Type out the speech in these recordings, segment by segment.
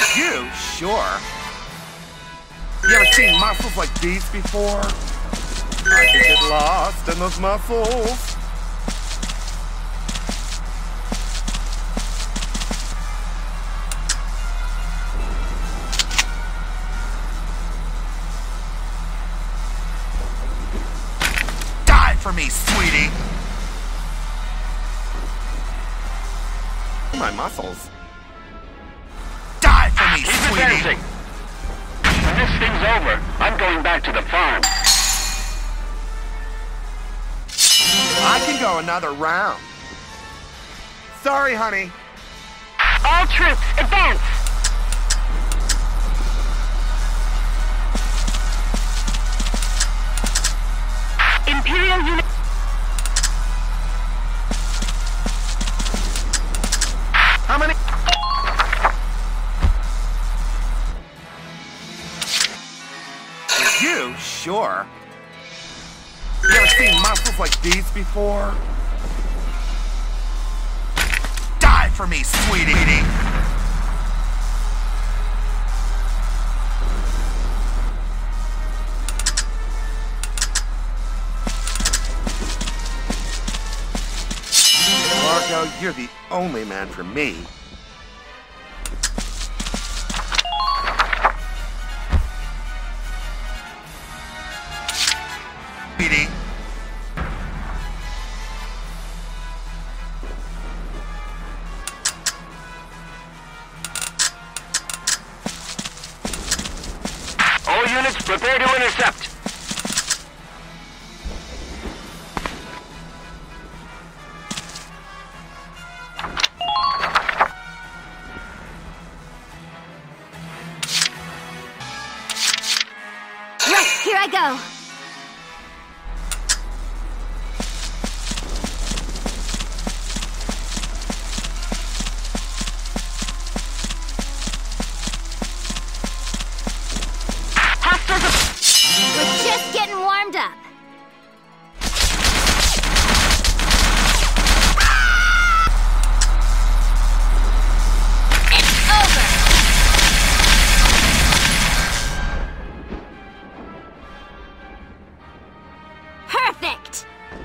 You? Sure. You ever seen muscles like these before? I could get lost in those muscles. Die for me, sweetie! My muscles. Die for me, Keep sweetie! advancing. When this thing's over, I'm going back to the farm. I can go another round. Sorry, honey. All troops, advance! Imperial unit... How many? You? Sure. You ever seen muscles like these before? Die for me, sweetie! Marco, you're the only man for me. Sweetie. All units, prepare to intercept. Right, here I go. We're just getting warmed up. It's over. Perfect.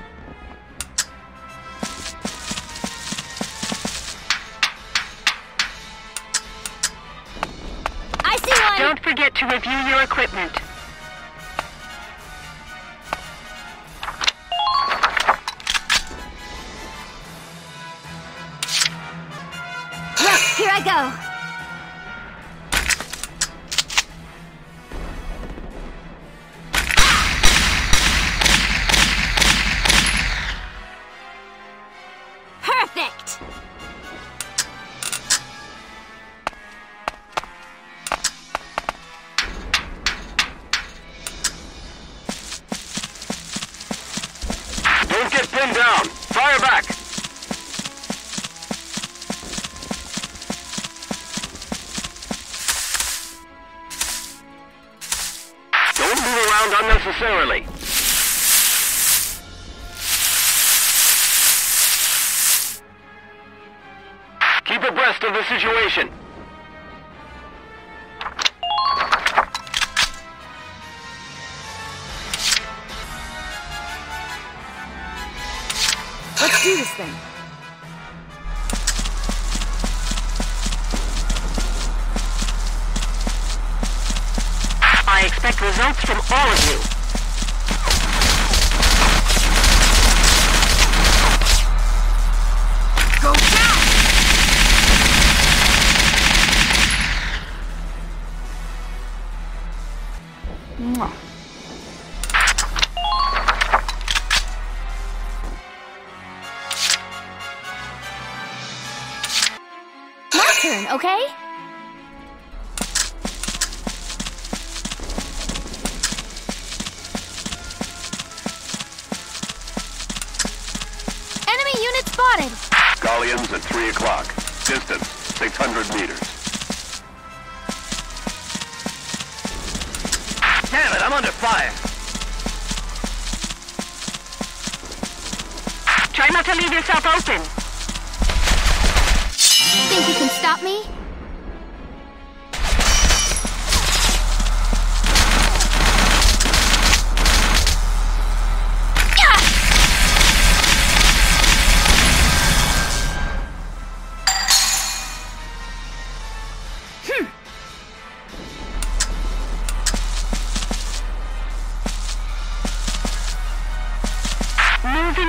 I see one. Don't forget to review your equipment. Here I go. Perfect. Don't get pinned down. Fire back. Don't move around unnecessarily. Keep abreast of the situation. Let's do this thing. I expect results from all of you. Go down! Mwah. My turn, okay? Spotted. Galleons at 3 o'clock. Distance, 600 meters. Damn it, I'm under fire. Try not to leave yourself open. Think you can stop me?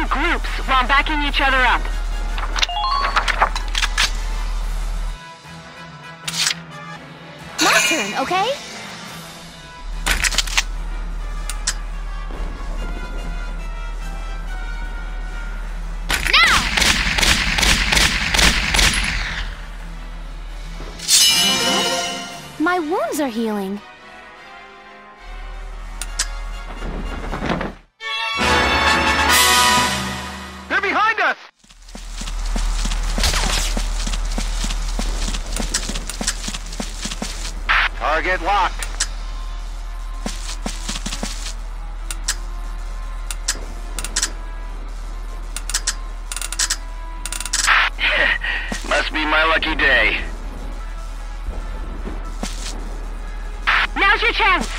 in groups while backing each other up. My turn, okay? Now! My wounds are healing. They're behind us! Target locked. Must be my lucky day. Now's your chance!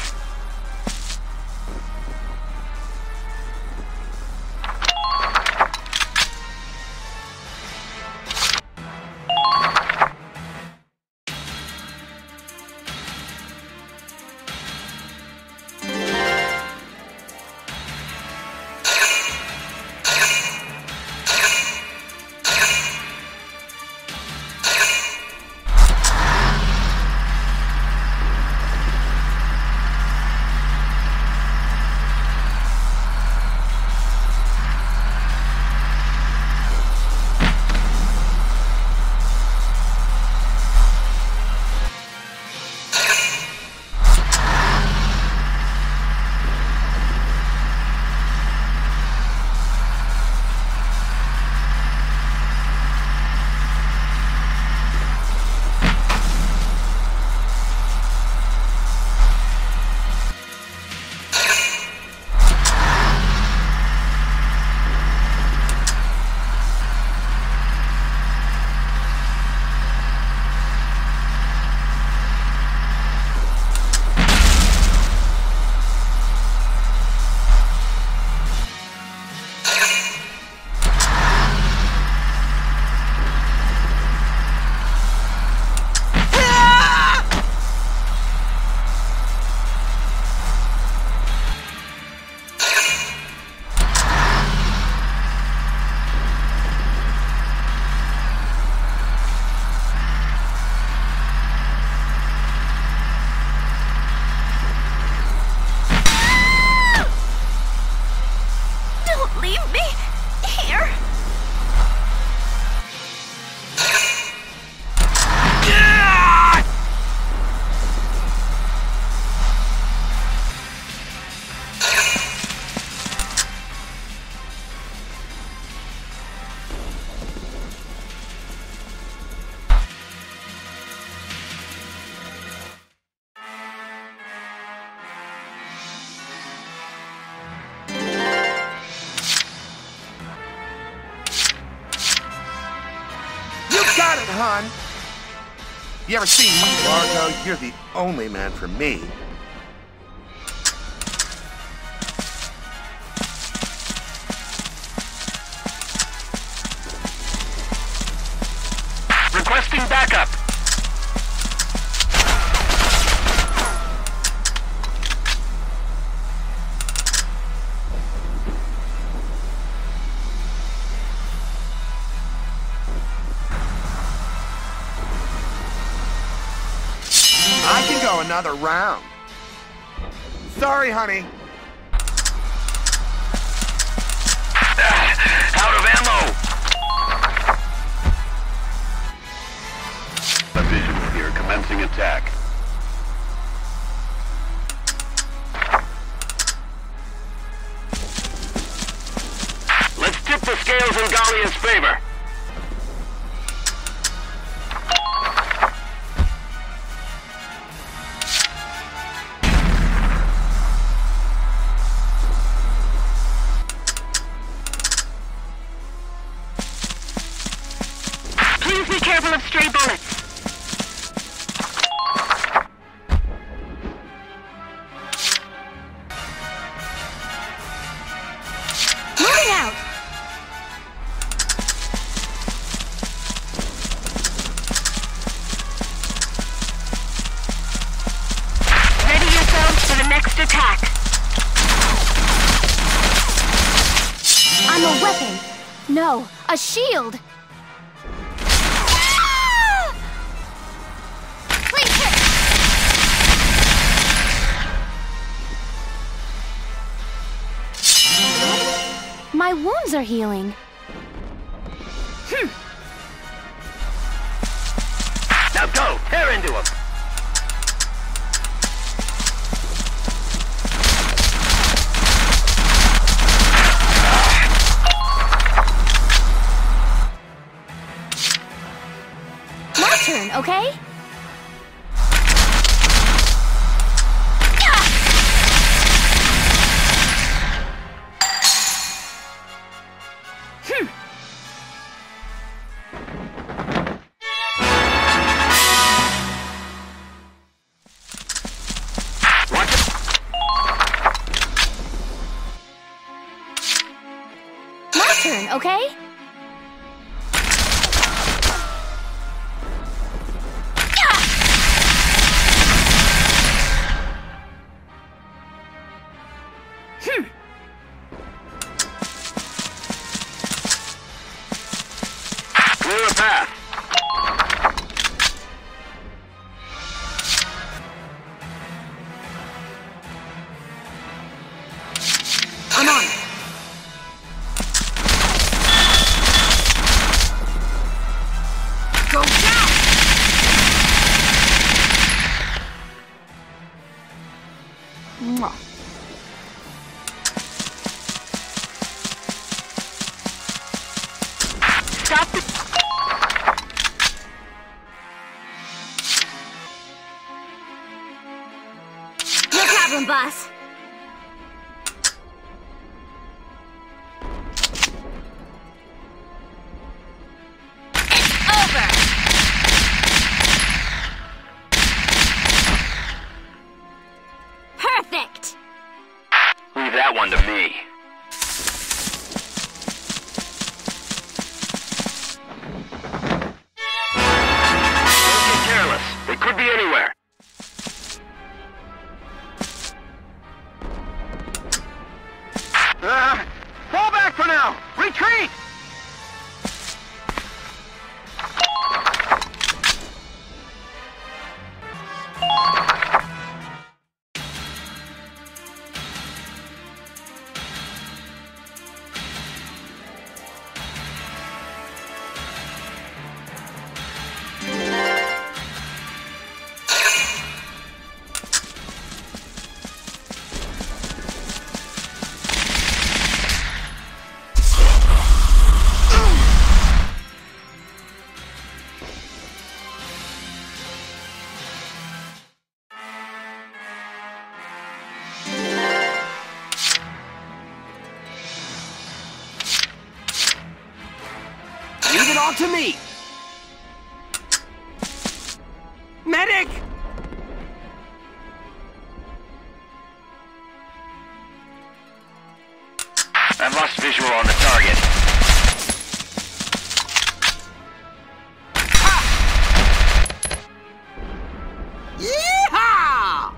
Leave me here. Got it, hon. You ever seen Largo? You're the only man for me. Requesting backup. I can go another round. Sorry, honey. Out of ammo. A visual here, commencing attack. Let's tip the scales in Gallia's favor. Please be careful of stray bullets. Moving out. Ready yourselves for the next attack. I'm a weapon. No, a shield! Ah! Please hit! My wounds are healing. Now go! Tear into him! My turn, okay? My turn, okay? Clear a path. I'm on. Go down! Mwah. Stop it! No problem, boss. It's over! Perfect! Leave that one to me. Don't get careless. They could be anywhere. Fall back for now! Retreat! Leave it all to me! Medic! I've lost visual on the target. Yeehaw!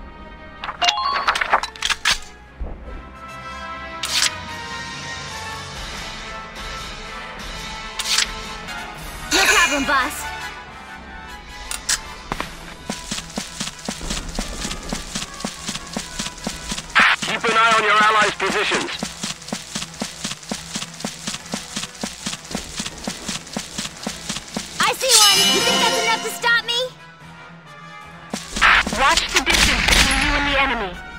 No problem, boss. Keep an eye on your allies' positions. I see one! You think that's enough to stop me? Watch the distance between you and the enemy.